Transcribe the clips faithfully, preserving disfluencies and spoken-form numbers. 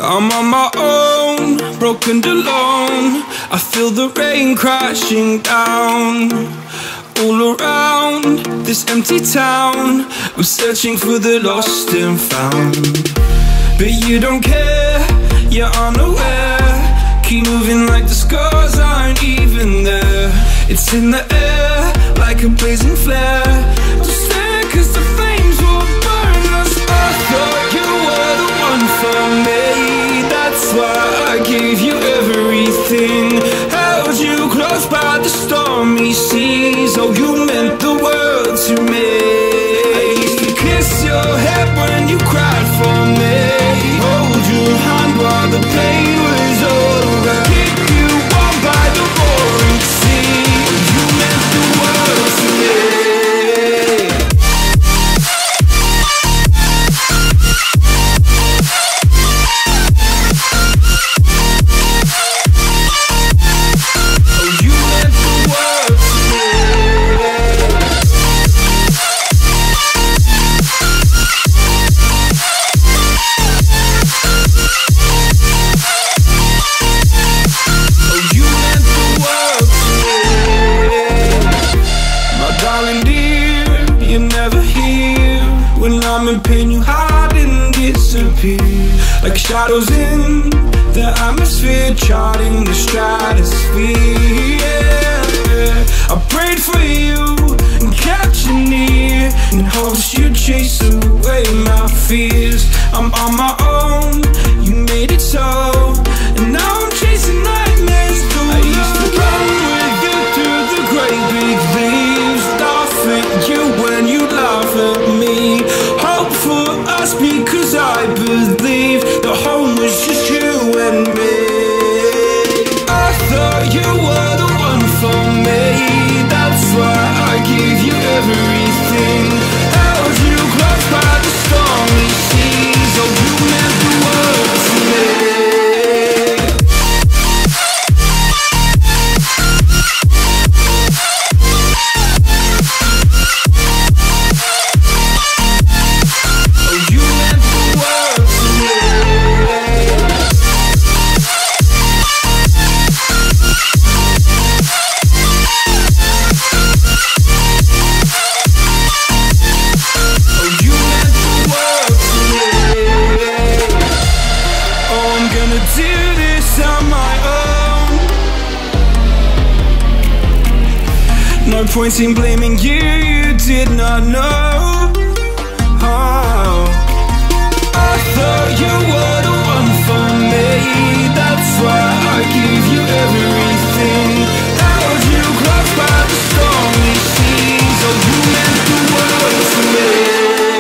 I'm on my own, broken and alone. I feel the rain crashing down all around this empty town. I'm searching for the lost and found, but you don't care, you're unaware. Keep moving like the scars aren't even there. It's in the air like a blazing flare. Just stare cause the flames will burn us. I thought you were the one for me, that's why I gave you everything. Held you close by the stormy seas. Oh, you meant the world to me. I used to kiss your head when you cried for me, hold your hand while the pain was over, keep you warm by the roaring sea. You meant the world to me. Like shadows in the atmosphere, charting the stratosphere. Yeah. I prayed for you and kept you near, in hopes you'd chase away my fears. I'm on my own, you made it so, and now I'm chasing nightmares too. I used to run with you through the great big leaves, laugh at you when you laugh at me. Hope for us because I believe the home was just you and me. I thought you were the one for me, that's why I gave you everything. Held you close by the stormy seas. Oh, you meant the world to me. No point in blaming you, you did not know. Oh, I thought you were the one for me, that's why I gave you everything. Held you close by the stormy seas. Oh, you meant the world to me.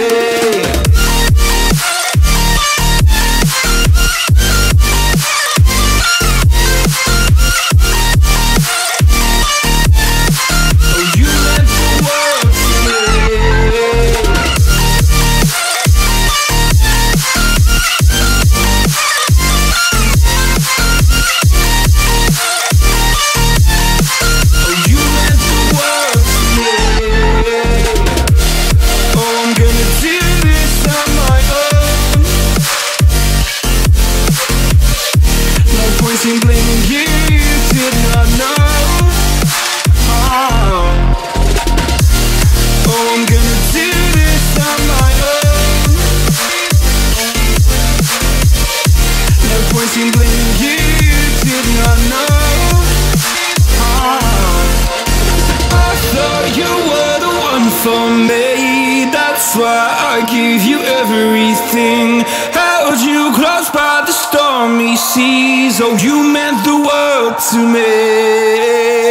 For me, that's why I gave you everything. Held you close by the stormy seas. Oh, you meant the world to me.